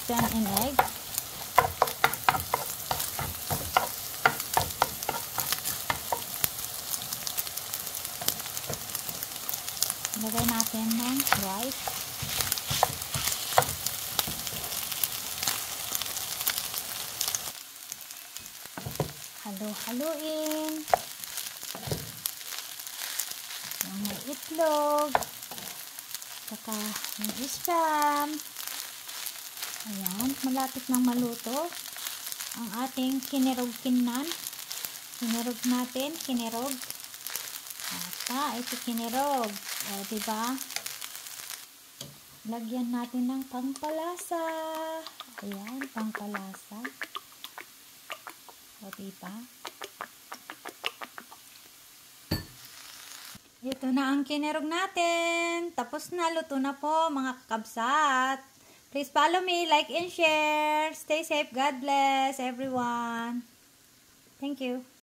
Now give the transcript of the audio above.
chicken and egg. Lagay natin ng rice. Halo-haluin. Yung may itlog. Saka yung spam. Ayan, malapit nang maluto ang ating kinirog kinnan. Kinirog natin, kinirog. Ata, ito kinirog. O, diba? Lagyan natin ng pangpalasa. Ayan, pangpalasa. O, diba? Ito na ang kinirog natin. Tapos na, luto na po mga kakabsat. Please follow me, like and share. Stay safe. God bless everyone. Thank you.